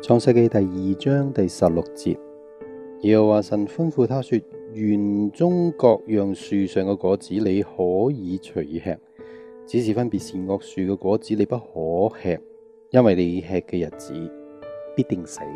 創世記第2章第16節，耶和華神吩咐他說：園中各樣樹上嘅果子你可以隨吃，只是分別善惡樹嘅果子你不可吃，因為你吃嘅日子必定死。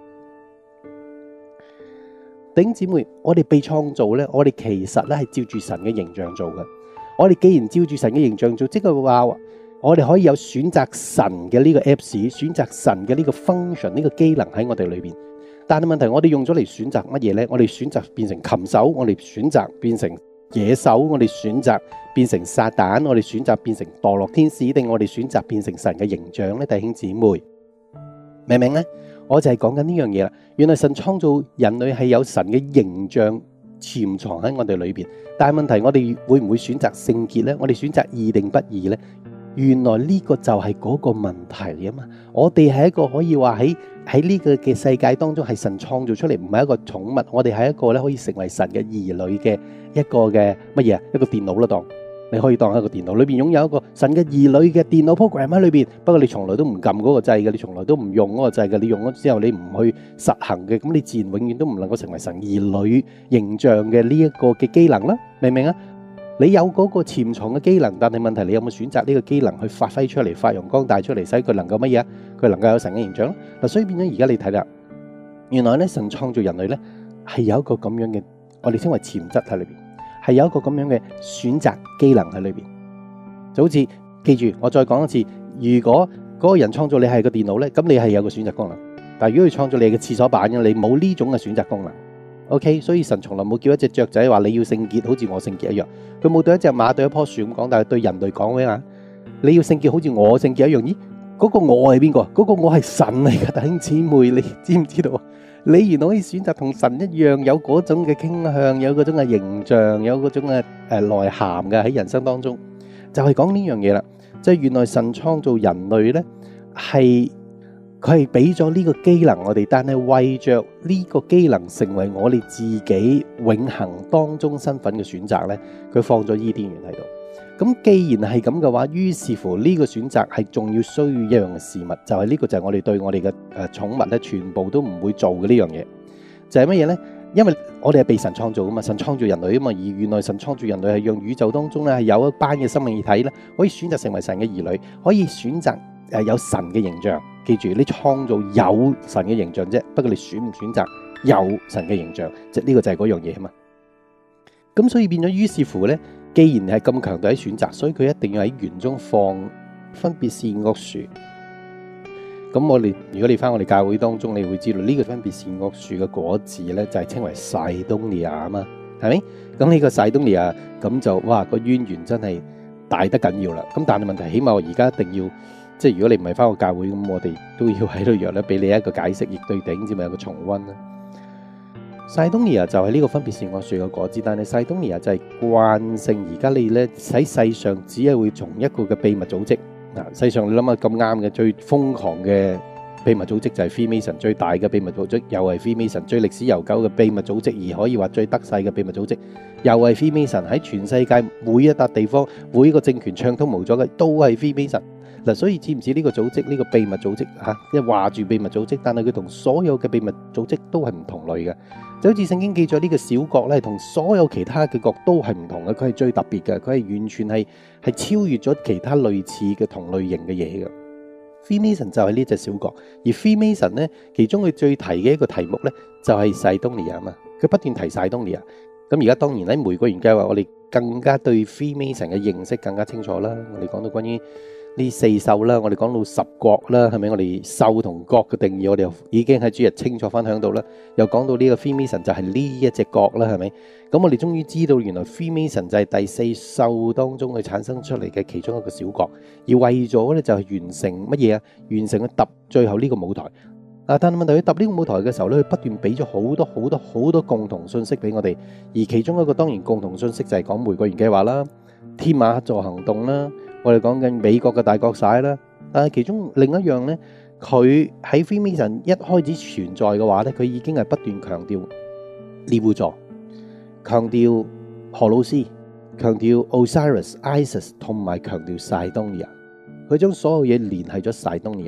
弟兄姊妹，我哋被創造呢，我哋其實咧係照住神嘅形象做嘅。我哋既然照住神嘅形象做，即係話我哋可以有選擇神嘅呢個 apps， 選擇神嘅呢個 function， 呢個機能喺我哋裏邊。但係問題，我哋用咗嚟選擇乜嘢呢？我哋選擇變成禽獸，我哋選擇變成野獸，我哋選擇變成撒旦，我哋選擇變成墮落天使，定我哋選擇變成神嘅形象呢？弟兄姊妹，明唔明呢？我就係講緊呢樣嘢啦。原來神創造人類係有神嘅形象潛藏喺我哋裏邊，但係問題，我哋會唔會選擇聖潔呢？我哋選擇義定不義呢？原來呢個就係嗰個問題啊嘛！我哋係一個可以話喺呢個嘅世界當中係神創造出嚟，唔係一個寵物。我哋係一個咧可以成為神嘅兒女嘅一個嘅乜嘢？一個電腦啦，當你可以當一個電腦裏邊擁有一個神嘅兒女嘅電腦 program 喺裏邊。不過你從來都唔撳嗰個掣嘅，你從來都唔用嗰個掣嘅。你用咗之後你唔去實行嘅，咁你自然永遠都唔能夠成為神兒女形象嘅呢一個嘅機能啦。明唔明啊？你有嗰個潛藏嘅機能，但係問題你有冇選擇呢個機能去發揮出嚟，發揚光大出嚟，使佢能夠乜嘢啊？佢能夠有神嘅形象嗱，所以變咗而家你睇啦，原來咧神創造人類咧係有一個咁樣嘅，我哋稱為潛質喺裏邊，係有一個咁樣嘅選擇機能喺裏邊。就好似記住，我再講一次，如果嗰個人創造你係個電腦咧，咁你係有個選擇功能，但係如果佢創造你嘅廁所板嘅，你冇呢種嘅選擇功能。OK， 所以神從來冇叫一隻雀仔話你要聖潔，好似我聖潔一樣。佢冇對一隻馬對一棵樹咁講，但係對人類講咩啊？你要聖潔，好似我聖潔一樣。咦，嗰個我係邊個？嗰個我係神嚟㗎，弟兄姊妹，你知唔知道？你原來可以選擇同神一樣，有嗰種嘅傾向，有嗰種嘅形象，有嗰種嘅內涵嘅喺人生當中，就係講呢樣嘢啦。即係原來神創造人類咧，佢係俾咗呢個機能我哋，但係為着呢個機能成為我哋自己永恆當中身份嘅選擇呢，佢放咗伊甸園喺度。咁既然係咁嘅話，於是乎呢個選擇係仲要需要一樣嘅事物，就係呢個就係我哋對我哋嘅寵物咧，全部都唔會做嘅呢樣嘢，就係乜嘢呢？因為我哋係被神創造噶嘛，神創造人類啊嘛，而原來神創造人類係讓宇宙當中咧係有一班嘅生命體咧，可以選擇成為神嘅兒女，可以選擇有神嘅形象。記住，你創造有神嘅形象啫，不過你選唔選擇有神嘅形象，即係呢個就係嗰樣嘢啊嘛。咁所以變咗，於是乎呢，既然係咁強調喺選擇，所以佢一定要喺園中放分別善惡樹。咁如果你翻我哋教會當中，你會知道呢個分別善惡樹嘅果子呢，就係稱為細東尼亞啊嘛，係咪？咁呢個細東尼亞咁就哇個淵源真係大得緊要啦。咁但係問題，起碼我而家一定要。即係如果你唔係翻個教會，咁我哋都要喺度約咧，俾你一個解釋，亦對頂，至咪有個重溫啦。細東尼亞就係呢個分別善惡樹嘅果子，但係細東尼亞就係慣性。而家你咧喺世上只係會從一個嘅秘密組織嗱，世上你諗下咁啱嘅最瘋狂嘅秘密組織就係 Freemason， 最大嘅秘密組織又係 Freemason， 最歷史悠久嘅秘密組織，而可以話最得勢嘅秘密組織又係 Freemason。喺全世界每一笪地方，每一個政權暢通無阻嘅都係 Freemason。嗱，所以知唔知呢個組織，呢個秘密組織嚇，即係話住秘密組織，但係佢同所有嘅秘密組織都係唔同類嘅。就好似聖經記載呢個小國咧，同所有其他嘅國都係唔同嘅，佢係最特別嘅，佢係完全係超越咗其他類似嘅同類型嘅嘢嘅。Freemason 就係呢隻小國，而 Freemason 咧，其中佢最提嘅一個題目咧，就係細東尼亞嘛，佢不斷提細東尼亞。咁而家當然喺玫瑰園計劃，我哋更加對 Freemason 嘅認識更加清楚啦。我哋講到關於呢4獸啦，我哋講到10國啦，係咪？我哋獸同國嘅定義，我哋已經喺主日清楚分享到啦。又講到呢個 Freemason 就係呢一隻國啦，係咪？咁我哋終於知道原來 Freemason 就係第4獸當中去產生出嚟嘅其中一個小國，而為咗咧就係完成乜嘢啊？完成去揼最後呢個舞台。但係問題佢揼呢個舞台嘅時候咧，佢不斷俾咗好多共同信息俾我哋，而其中一個當然共同信息就係講玫瑰園計劃啦、天馬合作行動啦。我哋講緊美國嘅大國璽啦，但係其中另一樣呢，佢喺 Freemason 一開始存在嘅話呢，佢已經係不斷強調獵戶座，強調荷魯斯，強調 Osiris、Isis 同埋強調細東尼亞，佢將所有嘢聯繫咗細東尼亞。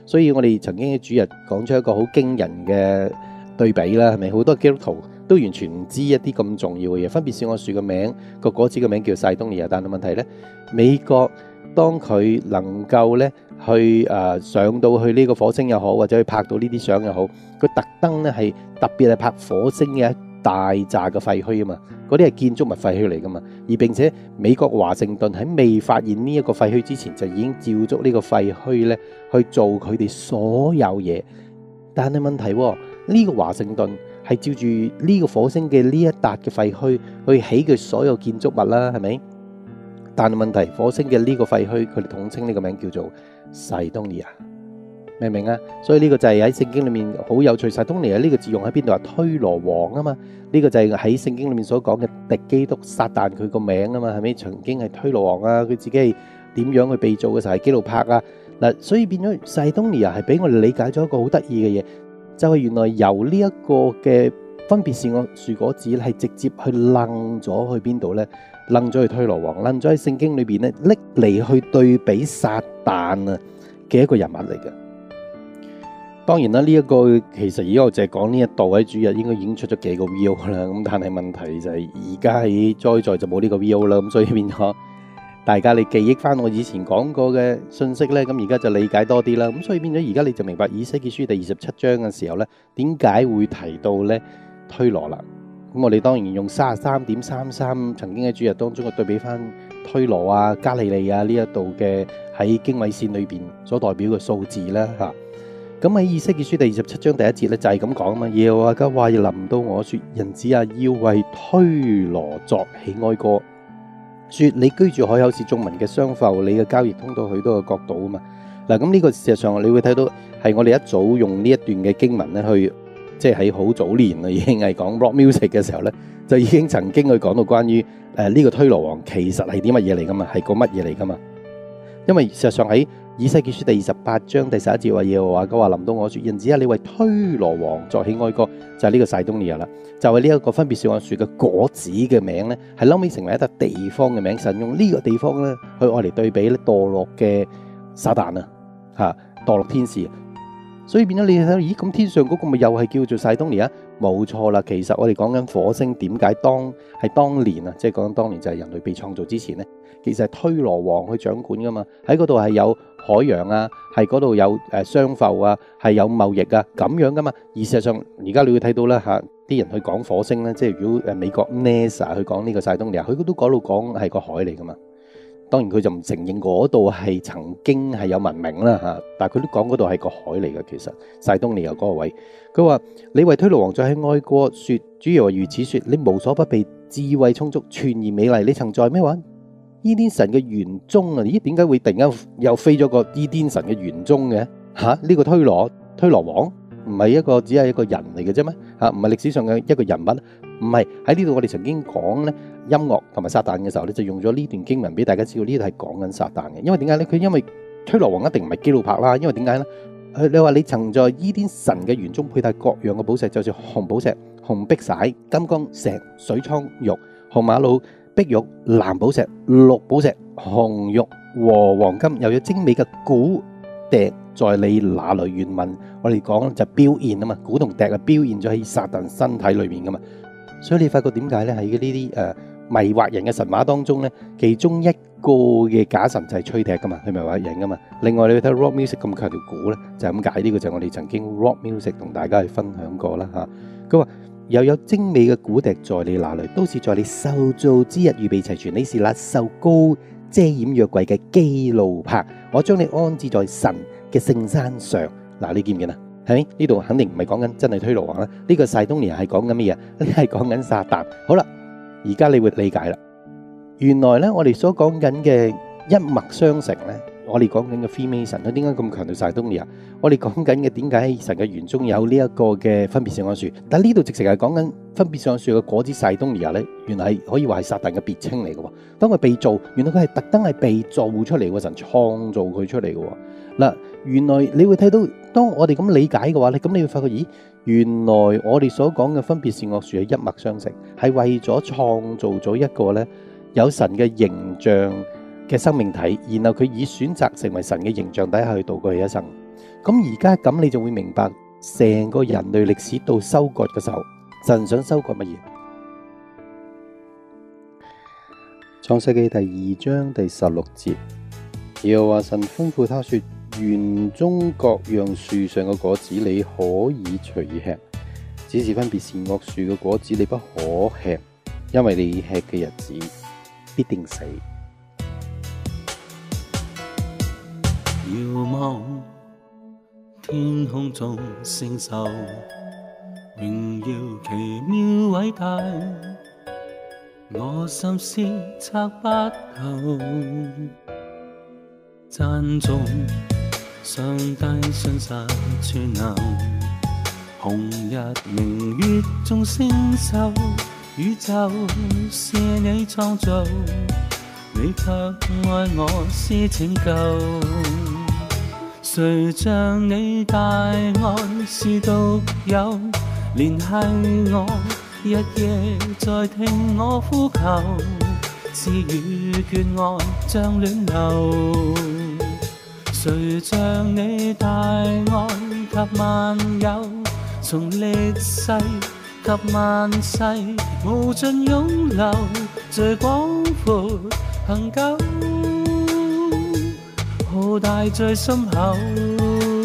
所以我哋曾經喺主日講出一個好驚人嘅對比啦，係咪？好多基督徒都完全唔知一啲咁重要嘅嘢，分別善惡樹嘅名，個果子嘅名叫晒東尼亞，但係問題呢，美國當佢能夠呢去上到去呢個火星又好，或者去拍到呢啲相又好，佢特登呢係特別係拍火星嘅一大扎嘅廢墟啊嘛，嗰啲係建築物廢墟嚟噶嘛，而並且美國華盛頓喺未發現呢一個廢墟之前，就已經照足呢個廢墟呢去做佢哋所有嘢。但係問題呢個華盛頓係照住呢個火星嘅呢一笪嘅廢墟去起佢所有建築物啦，係咪？但係問題，火星嘅呢個廢墟，佢哋統稱呢個名叫做塞東尼亞，明唔明啊？所以呢個就係喺聖經裏面好有趣。塞東尼亞呢個字用喺邊度啊？推羅王啊嘛，呢個就係喺聖經裏面所講嘅敵基督撒旦佢個名啊嘛，係咪？曾經係推羅王啊，佢自己係點樣去被造嘅時候係基路柏啊嗱，所以變咗塞東尼亞係俾我哋理解咗一個好得意嘅嘢。就係原來由呢一個嘅分別善惡樹果子係直接去楞咗去邊度呢？楞咗去推羅王，楞咗喺聖經裏邊咧，拎嚟去對比撒旦啊嘅一個人物嚟嘅。當然啦，呢一個其實而家我淨係講呢一度喺主日應該已經出咗幾個 video 啦。咁但係問題就係而家喺在就冇呢個 video 啦。咁所以變咗大家你記憶翻我以前講過嘅信息呢，咁而家就理解多啲啦。咁所以變咗而家你就明白以西結書第27章嘅時候呢，點解會提到呢推羅啦。咁我哋當然用33.33曾經喺主日當中嘅對比翻推羅啊、加利利啊呢一度嘅喺經緯線裏邊所代表嘅數字啦嚇。咁喺以西結書第27章第1節咧就係咁講啊嘛，耶和華嘅話臨到我說：人子啊，要為推羅作喜哀歌，說你居住海口是眾民嘅商埠，你嘅交易通到許多嘅國度啊嘛。嗱，咁呢個事實上你會睇到係我哋一早用呢一段嘅經文咧去。即係喺好早年啦，已經係講 rock music 嘅時候咧，就已經曾經去講到關於呢個推羅王其實係啲乜嘢嚟噶嘛，係個乜嘢嚟噶嘛？因為事實上喺以西結書第28章第11節話耶和華嘅話臨到我說：人子啊，你為推羅王作喜哀歌，就係呢個塞東尼亞啦，就係呢一個分別善惡樹嘅果子嘅名咧，係後尾成為一笪地方嘅名，神用呢個地方咧去愛嚟對比咧墮落嘅撒旦啊，嚇墮落天使。所以變咗你睇到，咦咁天上嗰個咪又係叫做塞東尼亞？冇錯啦，其實我哋講緊火星點解當年啊，即係講緊當年就係人類被創造之前咧，其實係推羅王去掌管噶嘛，喺嗰度係有海洋啊，係嗰度有商埠啊，係有貿易啊咁樣噶嘛。而事實上而家你會睇到啦嚇，啲人去講火星咧，即係如果美國 NASA 去講呢個塞東尼亞，佢都講到講係個海嚟噶嘛。當然佢就唔承認嗰度係曾經係有文明啦嚇，但係佢都講嗰度係個海嚟嘅。其實塞東尼亞嗰個位，佢話你為推羅王作喜哀歌，說主耶和華如此說：你無所不備，智慧充足，全然美麗。你曾在咩話？伊甸神嘅園中啊？咦，點解會突然間又飛咗個伊甸神嘅園中嘅嚇？呢個推羅王唔係只係一個人嚟嘅啫咩嚇？唔係歷史上嘅一個人物。唔係，喺呢度我哋曾經講咧音樂同埋撒旦嘅時候咧，就用咗呢段經文俾大家知道呢度係講緊撒旦嘅。因為點解咧？佢因為推羅王一定唔係基路柏啦。因為點解咧？你話你曾在伊甸神嘅園中佩戴各樣嘅寶石，就似紅寶石、紅碧璽、金剛石、水蒼玉、紅瑪瑙、碧玉、藍寶石、綠寶石、紅玉和黃金，又有精美嘅鼓笛在你那裏。原文我哋講就表現啊嘛，鼓同笛啊表現咗喺撒旦身體裏面噶嘛。所以你發覺點解咧？喺呢啲迷惑人嘅神話當中咧，其中一個嘅假神就係吹笛噶嘛，係迷惑人噶嘛。另外你睇 rock music 咁強調鼓咧，就係咁解。呢個就係我哋曾經 rock music 同大家去分享過啦嚇。佢話又有精美嘅鼓笛在你那裏，都是在你受造之日預備齊全。你是那受膏遮掩約櫃嘅基路柏，我將你安置在神嘅聖山上。嗱，你見唔見啊？係咪？呢度肯定唔係講緊真係推羅王啦，呢個塞東尼亞係講緊乜嘢？呢係講緊撒旦。好啦，而家你會理解啦。原來咧，我哋所講緊嘅一脈相承咧，我哋講緊嘅 Freemason，佢點解咁強調塞東尼亞？我哋講緊嘅點解喺神嘅園中有呢一個嘅分別善惡樹？但係呢度直情係講緊分別善惡樹嘅果子塞東尼亞咧，原來係可以話係撒旦嘅別稱嚟嘅。當佢被造，原來佢係特登係被造出嚟嘅，神創造佢出嚟嘅。嗱，原來你會睇到，當我哋咁理解嘅話咧，咁你會發覺，咦，原來我哋所講嘅分別善惡樹係一脈相承，係為咗創造咗一個咧有神嘅形象嘅生命體，然後佢以選擇成為神嘅形象底下去度過佢一生。 咁而家咁你就會明白，成個人類歷史到收割嘅時候，神想收割乜嘢？創世記第2章第16節，耶和華神吩咐他說：園中各樣樹上嘅果子你可以隨意吃，只是分別善惡樹嘅果子你不可吃，因為你吃嘅日子必定死。 遙望天空中星宿，榮耀奇妙偉大，我心思測不透。讚頌上帝信實全能，紅日明月眾星宿，宇宙是你創造，你卻愛我是拯救。誰像你大愛是獨有，連繫我日夜在聽我呼求，賜予眷愛像暖流。誰像你大愛及萬有，從歷世及萬世無盡湧流，最廣闊恆久，浩大最深厚。